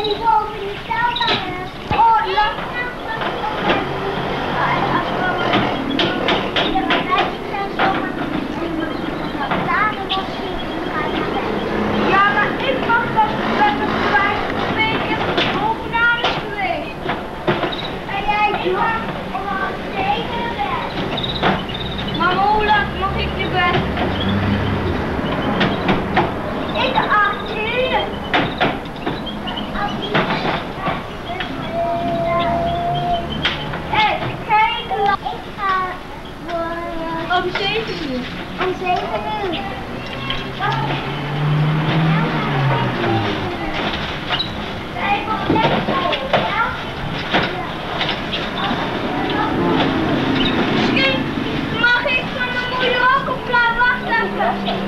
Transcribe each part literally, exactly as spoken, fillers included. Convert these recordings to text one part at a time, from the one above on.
die boven die stelt aan de... Oh, ja. Ja, maar ik mag dat met een vijf weken bovenaan is geweest. En jij mag om half zeven bed. Maar hoe laat mag ik je bed? Ik acht uur. Hé, kijk, ik ga voor... Om zeven uur. Om zeven uur. Misschien mag ik van mijn moeder ook op plaat wachten.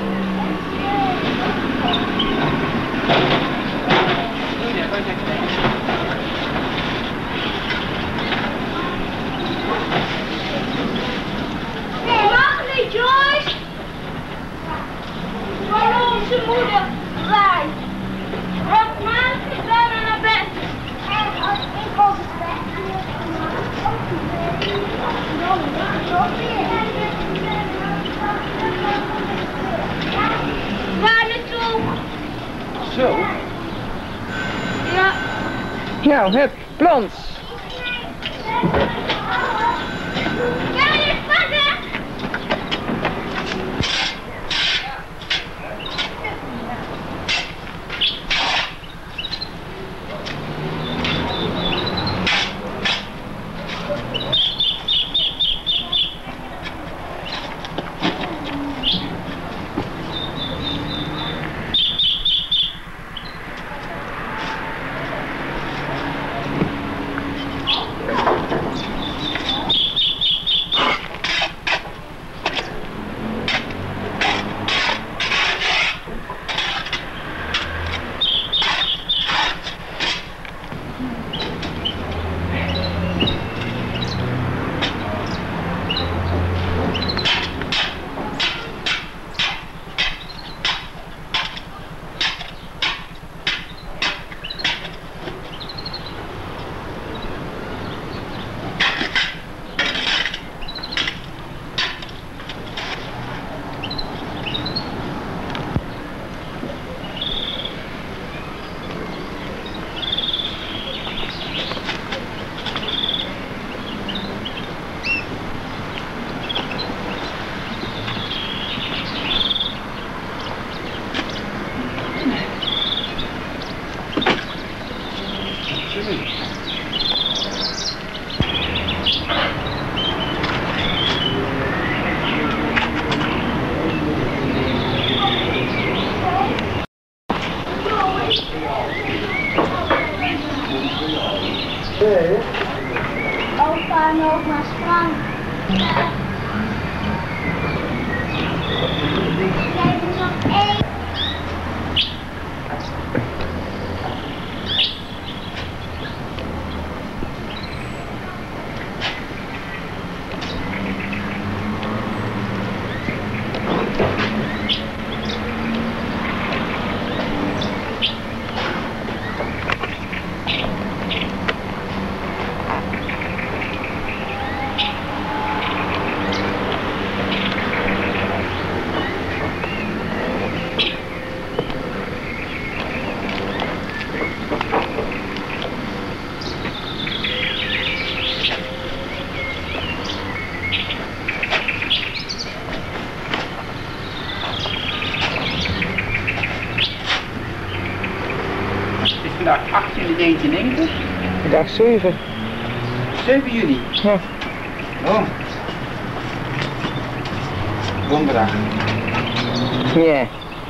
Nee, mag niet, Joyce. Van onze moeder rijdt. Want maand is bijna naar bed. En als ik op bed waar naartoe? Zo. Ja. Nou, hup, plons. Kan je pakken? Opa nog maar sprang. Jij hebt nog één. Vandaag achttien negentiennegentig? Dag zeven. zeven juni. Ja. Oh. Donderdag. Ja.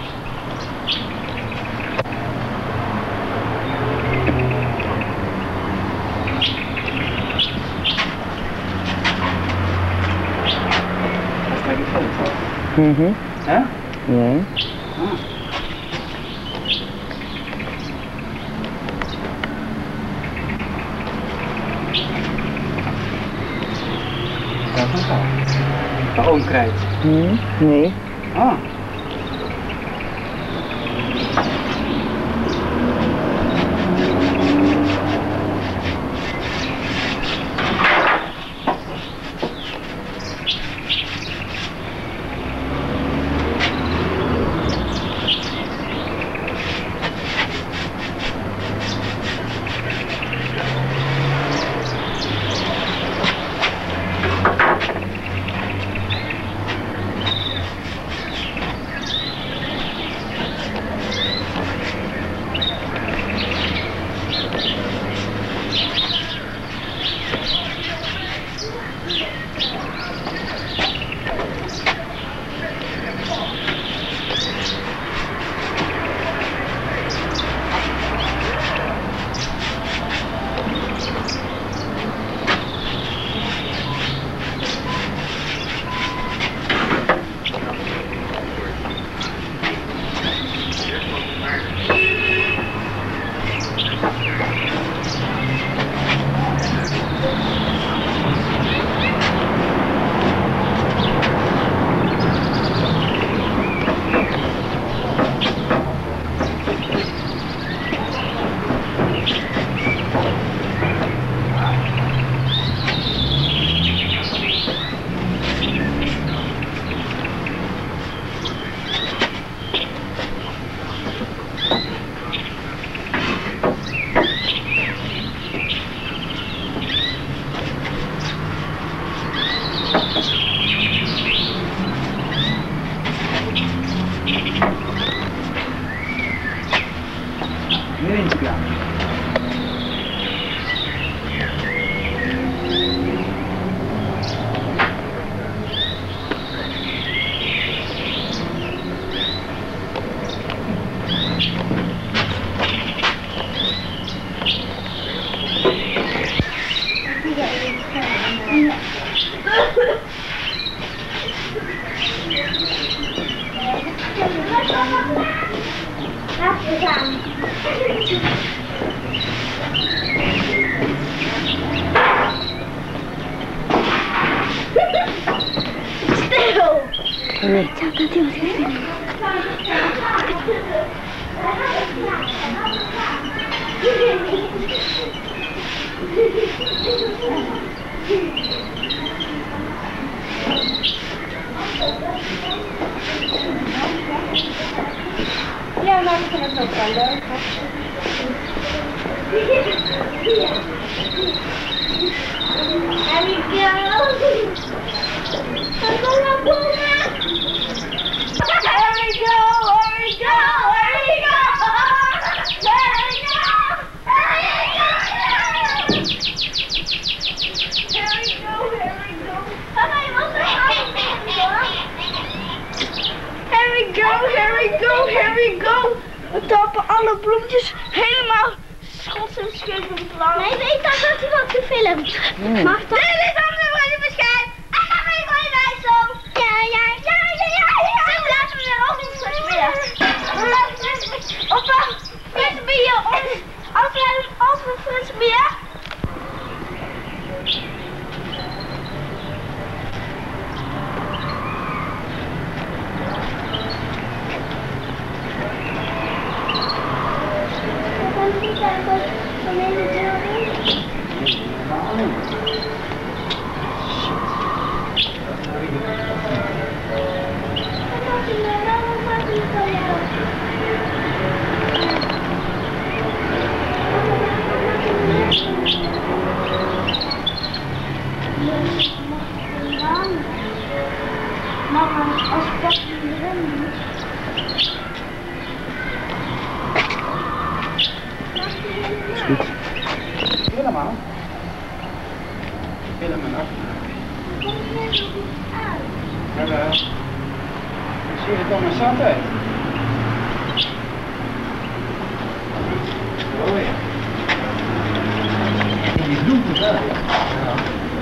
Dat is lekker foto. Mhm. Hè? Ja. Ah. Dat is wel. De oomkrijt. Hm? Nee. Ah. niet. Ik zou dat heel goed vinden. Ja, maar ik vind het ook wel leuk. There we go. There we go, there we go, there we go, there we go. Here we go, here we go, here we go. We tappen alle bloemetjes helemaal schots en scheef en blauw. Nee, weet dat dat hij wat gefilmd. Hmm. Mag dat? Dit is onze mooie beschijn. En dan ben ik gewoon bij zo. Ja, ja, ja, ja, ja, ja. Zo laten we weer ook iets spelen. Of een frisse bier. Als we als we frisse bier. Mama, als ik dat niet rennen. Goed. Helemaal. Helemaal af. Jawel. Zie je dan maar zat uit? Oh ja. Die bloemen wel. Ja.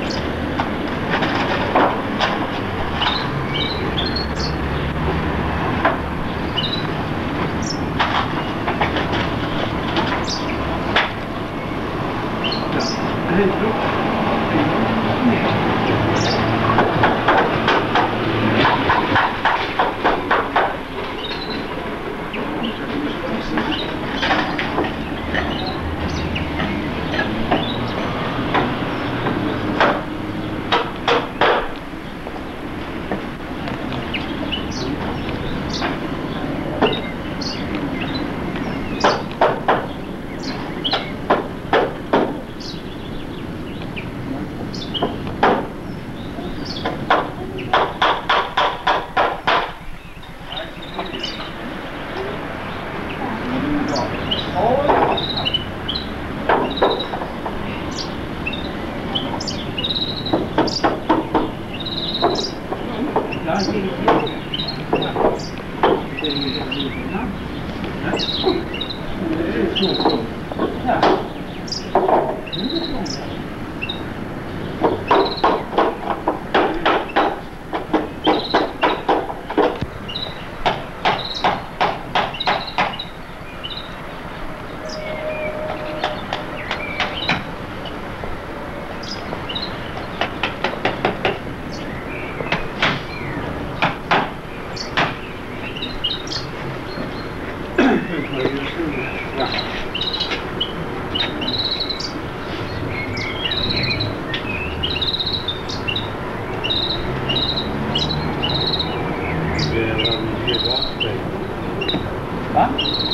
Wat?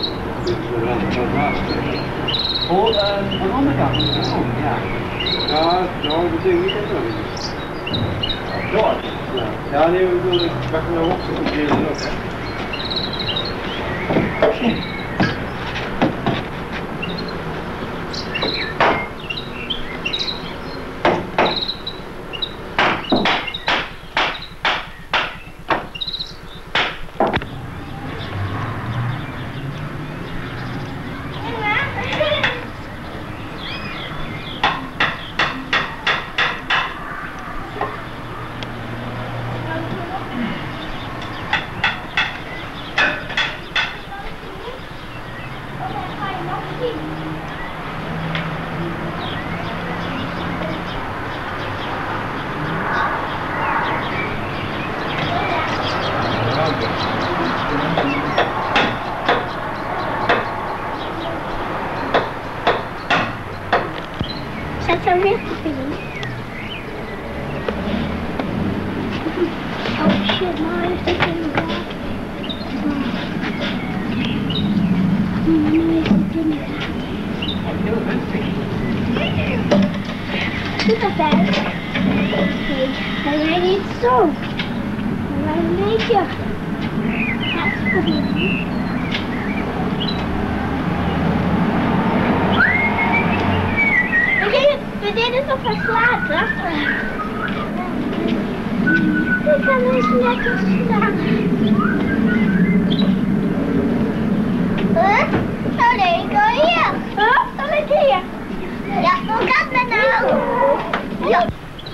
Oh, uh, aan de andere kant. Oh, ja. Ja, nou, dat denk ik niet dat is. Door. Ja, ja nee, we willen wachten nou op, zo keer nog. Dat zou weer goed. Oh shit, maar is dat inderdaad? Nu is het inderdaad. Heel rustig. Super fijn. Nee, hij rijdt niet zo. Hij rijdt een beetje. Ja, het is goed. We deden, we deden toch wat later. Ik ga nu eens lekker staan. Huh? Oh nee, ik wil hier. Huh? Dan ligt hier. Ja, hoe gaat het nou? Ja.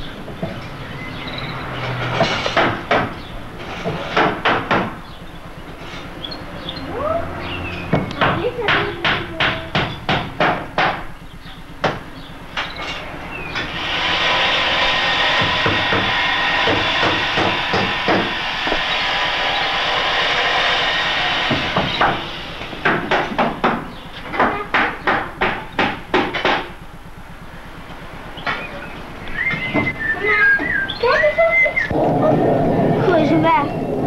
Gooi ze weg.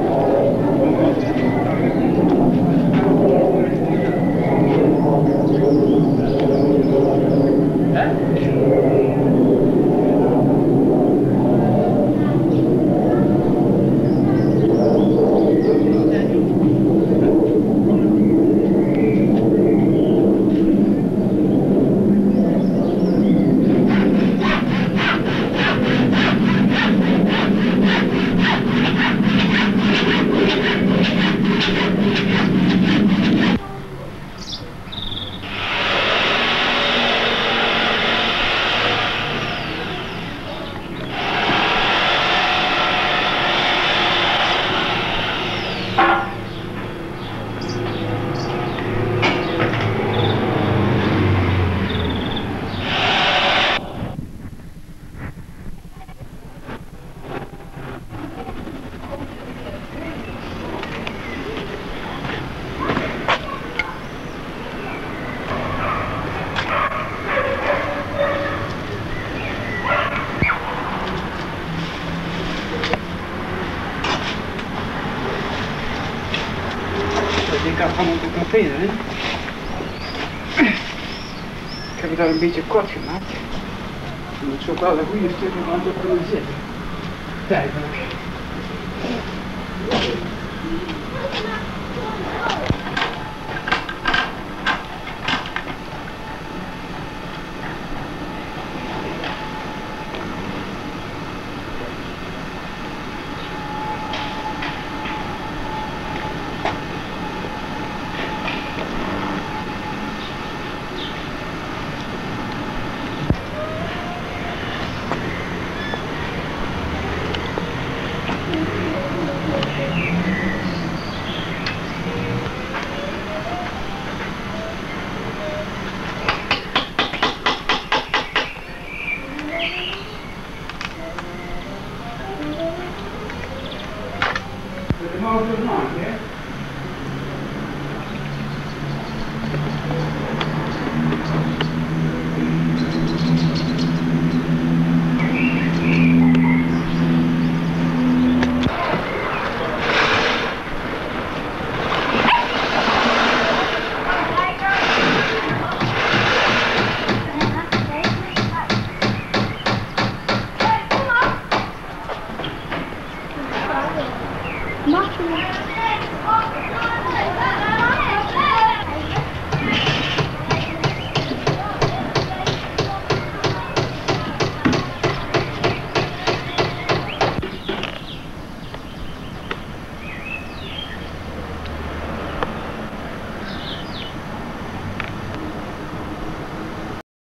Ik kan van op de container, hè. Ik heb het al een beetje kort gemaakt. Je moet zo wel een goede stukken van op kunnen zitten. Tijdelijk.